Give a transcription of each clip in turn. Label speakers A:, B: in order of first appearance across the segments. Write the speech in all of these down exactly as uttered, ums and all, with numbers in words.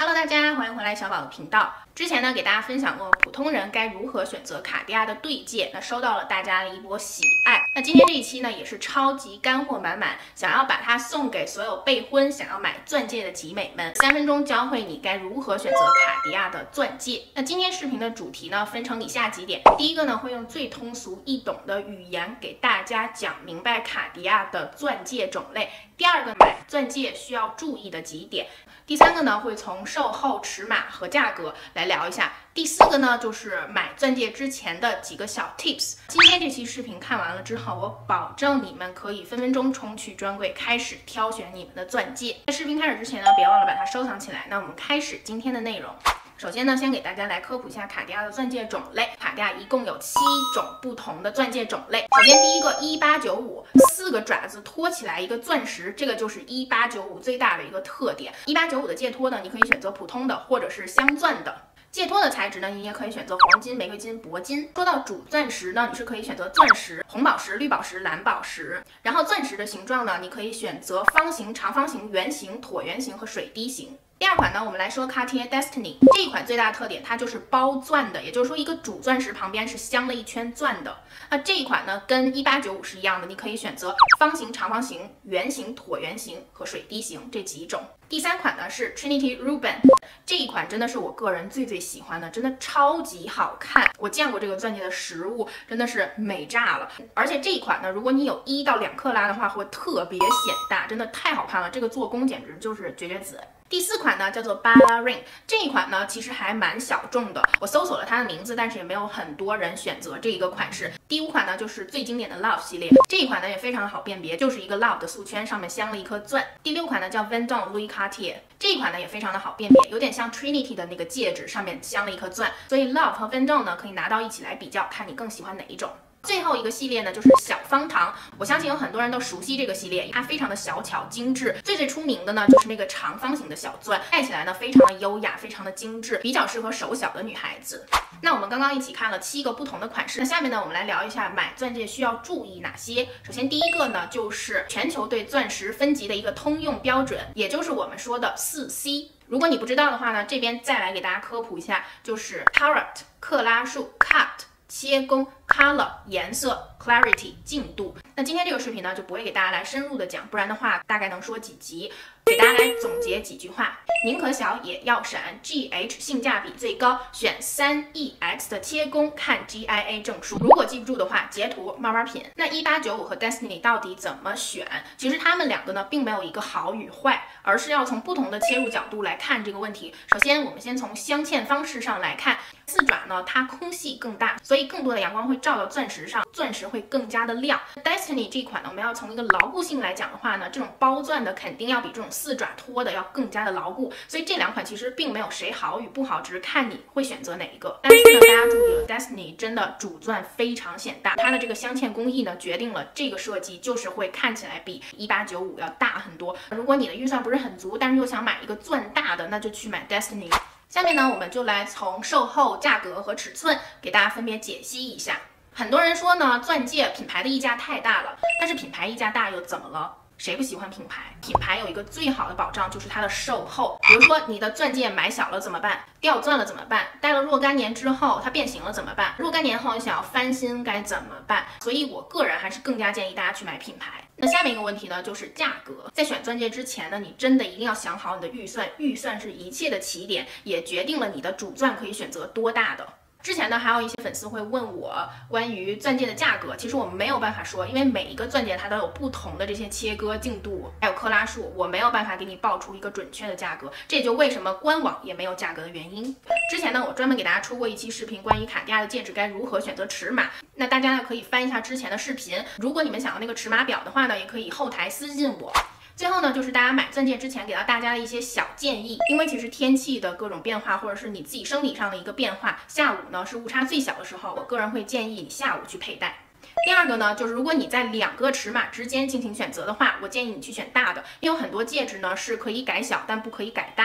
A: Hello， 大家欢迎回来小宝的频道。之前呢，给大家分享过普通人该如何选择卡地亚的对戒，那收到了大家的一波喜爱。那今天这一期呢，也是超级干货满满，想要把它送给所有备婚想要买钻戒的集美们，三分钟教会你该如何选择卡地亚的钻戒。那今天视频的主题呢，分成以下几点。第一个呢，会用最通俗易懂的语言给大家讲明白卡地亚的钻戒种类。第二个，买钻戒需要注意的几点。第三个呢，会从售后、尺码和价格来聊一下。第四个呢，就是买钻戒之前的几个小 tips。今天这期视频看完了之后，我保证你们可以分分钟冲去专柜开始挑选你们的钻戒。在视频开始之前呢，别忘了把它收藏起来。那我们开始今天的内容。首先呢，先给大家来科普一下卡地亚的钻戒种类。卡地亚一共有七种不同的钻戒种类。首先第一个一八九五，四个爪子托起来一个钻石，这个就是一八九五最大的一个特点。一八九五的戒托呢，你可以选择普通的或者是镶钻的。戒托的材质呢，你也可以选择黄金、玫瑰金、铂金。说到主钻石呢，你是可以选择钻石、红宝石、绿宝石、蓝宝石。然后钻石的形状呢，你可以选择方形、长方形、圆形、椭圆形和水滴形。第二款呢，我们来说 Cartier Destiny 这一款最大的特点，它就是包钻的，也就是说一个主钻石旁边是镶了一圈钻的。那这一款呢，跟一八九五是一样的，你可以选择方形、长方形、圆形、椭圆形和水滴形这几种。第三款呢是 Trinity Ruben， 这一款真的是我个人最最喜欢的，真的超级好看。我见过这个钻戒的实物，真的是美炸了。而且这一款呢，如果你有一到两克拉的话，会特别显大，真的太好看了。这个做工简直就是绝绝子。第四款呢叫做 Bala Ring， 这一款呢其实还蛮小众的，我搜索了它的名字，但是也没有很多人选择这一个款式。第五款呢就是最经典的 Love 系列，这一款呢也非常的好辨别，就是一个 Love 的素圈，上面镶了一颗钻。第六款呢叫 Van Don Louis Cartier， 这一款呢也非常的好辨别，有点像 Trinity 的那个戒指，上面镶了一颗钻，所以 Love 和 Van Don 呢可以拿到一起来比较，看你更喜欢哪一种。最后一个系列呢，就是小方糖。我相信有很多人都熟悉这个系列，它非常的小巧精致。最最出名的呢，就是那个长方形的小钻，戴起来呢非常的优雅，非常的精致，比较适合手小的女孩子。那我们刚刚一起看了七个不同的款式，那下面呢，我们来聊一下买钻戒需要注意哪些。首先第一个呢，就是全球对钻石分级的一个通用标准，也就是我们说的四 C。如果你不知道的话呢，这边再来给大家科普一下，就是 carat 克拉数 ，cut 切工 ，color 颜色 ，clarity 净度。那今天这个视频呢，就不会给大家来深入的讲，不然的话大概能说几集。给大家来总结几句话：宁可小也要闪 ，G H 性价比最高，选三 E X 的切工，看 G I A 证书。如果记不住的话，截图慢慢品。那一八九五和 Destiny 到底怎么选？其实他们两个呢，并没有一个好与坏，而是要从不同的切入角度来看这个问题。首先，我们先从镶嵌方式上来看，四爪呢，它空隙更大，所以更多的阳光会照到钻石上，钻石会更加的亮。Destiny 这款呢，我们要从一个牢固性来讲的话呢，这种包钻的肯定要比这种四爪托的要更加的牢固，所以这两款其实并没有谁好与不好，只是看你会选择哪一个。但是呢，大家注意了 ，Destiny 真的主钻非常显大，它的这个镶嵌工艺呢，决定了这个设计就是会看起来比一八九五要大很多。如果你的预算不是很足，但是又想买一个钻大的，那就去买 Destiny。下面呢，我们就来从售后、价格和尺寸给大家分别解析一下。很多人说呢，钻戒品牌的溢价太大了，但是品牌溢价大又怎么了？谁不喜欢品牌？品牌有一个最好的保障，就是它的售后。比如说你的钻戒买小了怎么办？掉钻了怎么办？戴了若干年之后它变形了怎么办？若干年后你想要翻新该怎么办？所以我个人还是更加建议大家去买品牌。那下面一个问题呢，就是价格。在选钻戒之前呢，你真的一定要想好你的预算，预算是一切的起点，也决定了你的主钻可以选择多大的。之前呢，还有一些粉丝会问我关于钻戒的价格，其实我没有办法说，因为每一个钻戒它都有不同的这些切割净度，还有克拉数，我没有办法给你报出一个准确的价格，这也就为什么官网也没有价格的原因。之前呢，我专门给大家出过一期视频，关于卡地亚的戒指该如何选择尺码，那大家呢可以翻一下之前的视频，如果你们想要那个尺码表的话呢，也可以后台私信我。最后呢，就是大家买钻戒之前给到大家的一些小建议，因为其实天气的各种变化，或者是你自己生理上的一个变化，下午呢是误差最小的时候，我个人会建议你下午去佩戴。第二个呢，就是如果你在两个尺码之间进行选择的话，我建议你去选大的，因为有很多戒指呢是可以改小但不可以改大的。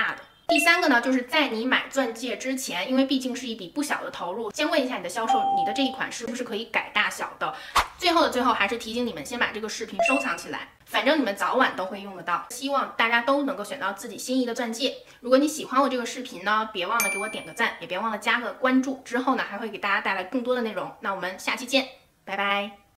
A: 第三个呢，就是在你买钻戒之前，因为毕竟是一笔不小的投入，先问一下你的销售，你的这一款是不是可以改大小的。最后的最后，还是提醒你们先把这个视频收藏起来，反正你们早晚都会用得到。希望大家都能够选到自己心仪的钻戒。如果你喜欢我这个视频呢，别忘了给我点个赞，也别忘了加个关注。之后呢，还会给大家带来更多的内容。那我们下期见，拜拜。